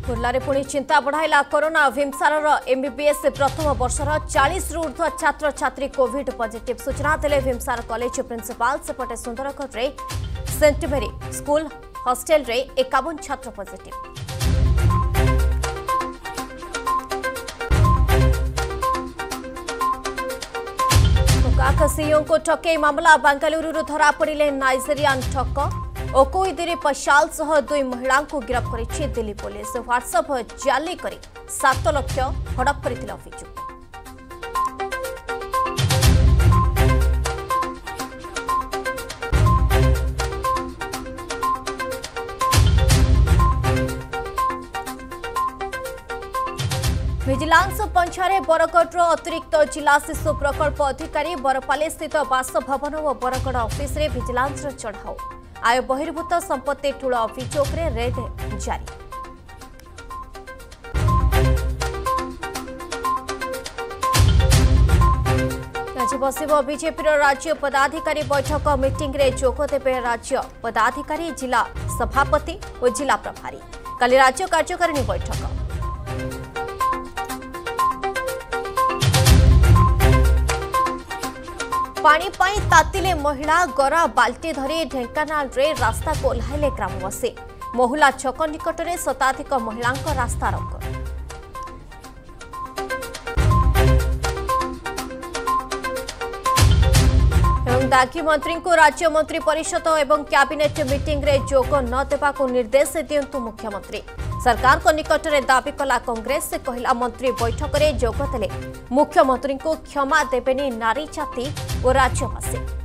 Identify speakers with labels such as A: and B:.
A: बुर्लारे पुणी चिंता बढ़ाइला corona विमसार MBBS प्रथम वर्षर 40 रु ऊर्ध्व छात्र छात्री कोविड पॉजिटिव सूचना देले विमसार कॉलेज प्रिंसिपाल सेपटे सुंदरगढ़ रे सेंट मेरी स्कूल हॉस्टल रे 51 छात्र पॉजिटिव। ओकाक सीईओ को ठकेई मामला बेंगलुरु धरा पड़े नाइजेरियान ठक ओकोईदिरी पशाल सह 2 महिला को गिरफ्त करिछि दिल्ली पुलिस। व्हाट्सएप जाली करी 7 लाख हड़प करथिला अभियोग। विजिलेंस पंचारे बरगढ़ अतिरिक्त जिला शिशु प्रकल्प अधिकारी बरपाली स्थित बासभवन और बरगढ़ ऑफिस रे विजिलेंस चढ़ाऊ आय बहिर्भूत संपत्ति ठूल अभियोग रे रेड जारी। आज बसिब बीजेपी राज्य पदाधिकारी बैठक मीटिंग रे जोग देबे राज्य पदाधिकारी जिला सभापति और जिला प्रभारी। काली राज्य कार्यकारिणी बैठक। पानी पाई तातिले महिला गरा बाल्टी धरी ढेंकानाल रे रास्ता को ओह्लाइले ग्रामवासी। महुला छक निकट में शताधिक महिला रास्ता रोक। दागी मंत्री को राज्य मंत्री परिषद एवं कैबिनेट मीटिंग रे जोग न देवाक निर्देश दियंतु मुख्यमंत्री। सरकार को निकट में दाबी कला कांग्रेस से कहला मंत्री बैठक में जोग देले मुख्यमंत्री को क्षमा देबेनी नारी जाति और राज्यवासी।